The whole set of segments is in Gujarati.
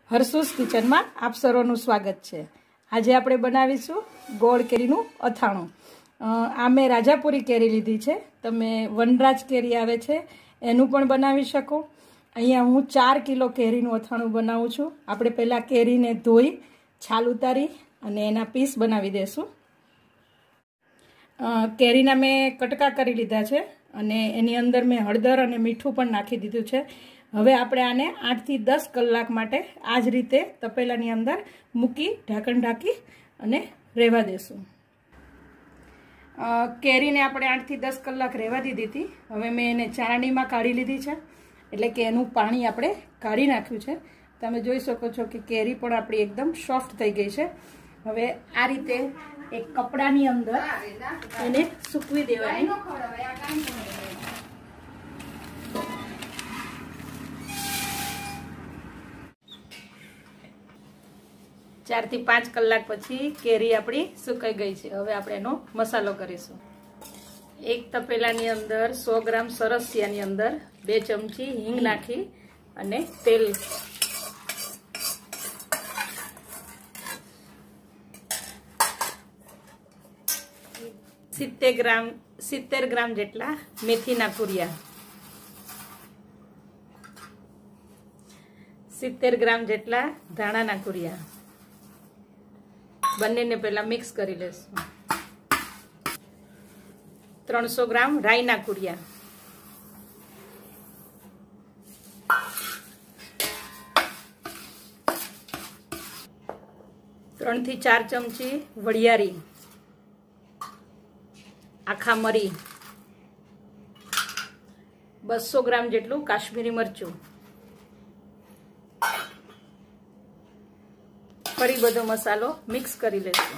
હર્ષુસ કિચનમાં આપ સર્વનું સ્વાગત છે। આજે આપણે બનાવીશું ગોળ કેરીનું અથાણું। આ મેં રાજાપુરી કેરી લીધી છે, તમે વનરાજ કેરી આવે છે એનું પણ બનાવી શકો। અહીંયા હું 4 કિલો કેરીનું અથાણું બનાવું છું। આપણે પહેલાં કેરીને ધોઈ છાલ ઉતારી અને એના પીસ બનાવી દઈશું। કેરીના મેં કટકા કરી લીધા છે અને એની અંદર મેં હળદર અને મીઠું પણ નાખી દીધું છે। હવે આપણે આને 8 થી 10 કલાક માટે આ જ રીતે તપેલાની અંદર મૂકી ઢાંકણ ઢાંકી અને રહેવા દેશું। કેરીને આપણે 8 થી 10 કલાક રહેવા દીધી હતી। હવે મેં એને ચાળણીમાં કાઢી લીધી છે, એટલે કે એનું પાણી આપણે કાઢી નાખ્યું છે। તમે જોઈ શકો છો કે કેરી પણ આપણી એકદમ સોફ્ટ થઈ ગઈ છે। હવે આ રીતે એક કપડાની અંદર એને સૂકવી દેવાની। 4 થી 5 કલાક પછી કેરી આપણી સુકાઈ ગઈ છે। હવે આપણે એનો મસાલો કરીશું। એક તપેલાની અંદર 100 ગ્રામ સરસિયાની અંદર 2 ચમચી હિંગ નાખી અને તેલ, સિત્તેર ગ્રામ જેટલા મેથીના કુરિયા, 70 ગ્રામ જેટલા ધાણાના કુરિયા, બંનેને પહેલા મિક્સ કરી લેશું। 300 ગ્રામ રાઈના કુરિયા, 3 થી 4 ચમચી વરિયાળી, આખા મરી, 200 ગ્રામ જેટલું કાશ્મીરી મરચું, ફરી બધો મસાલો મિક્સ કરી લેશું।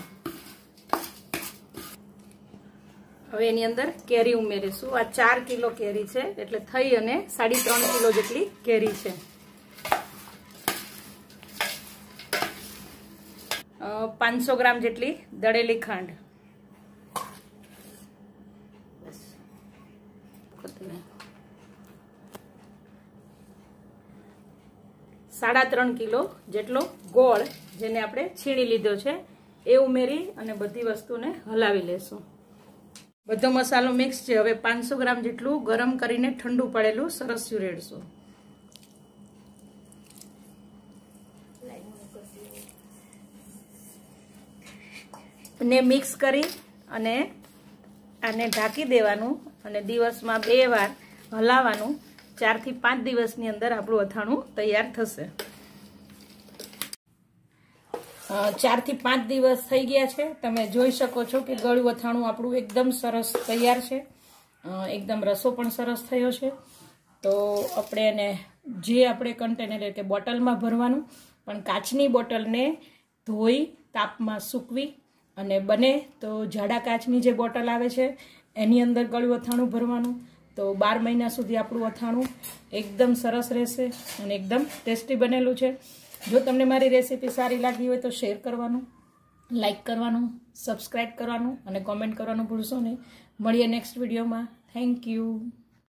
હવે એની અંદર કેરી ઉમેરીશું। આ 4 કિલો કેરી છે, એટલે થઈ અને 3.5 કિલો જેટલી કેરી છે। 500 ગ્રામ જેટલી દળેલી ખાંડ, 3.5 કિલો જેટલો ગોળ જેને આપણે છીણી લીધો છે એ ઉમેરી અને બધી વસ્તુને હલાવી લેશું। બધો મસાલો મિક્સ છે। હવે 500 ગ્રામ જેટલું ગરમ કરીને ઠંડુ પડેલું સરસ્યું રેડશું। ને મિક્સ કરી અને આને ઢાંકી દેવાનું અને દિવસમાં 2 વાર હલાવવાનું। 4 થી 5 દિવસની અંદર આપણું અથાણું તૈયાર થશે। 4 થી 5 દિવસ થઈ ગયા છે। તમે જોઈ શકો છો કે ગળું અથાણું આપણું એકદમ સરસ તૈયાર છે। એકદમ રસો પણ સરસ થયો છે। તો આપણે એને જે આપણે કન્ટેનર એટલે કે બોટલમાં ભરવાનું, પણ કાચની બોટલને ધોઈ તાપમાં સૂકવી અને બને તો જાડા કાચની જે બોટલ આવે છે એની અંદર ગળું અથાણું ભરવાનું। તો 12 મહિના સુધી આપણું અથાણું એકદમ સરસ રહેશે અને એકદમ ટેસ્ટી બનેલું છે। જો તમને મારી રેસીપી સારી લાગી હોય તો શેર કરવાનું, લાઈક કરવાનું, સબસ્ક્રાઈબ કરવાનું અને કોમેન્ટ કરવાનું ભૂલશો નહીં। મળીએ નેક્સ્ટ વિડીયોમાં। Thank you.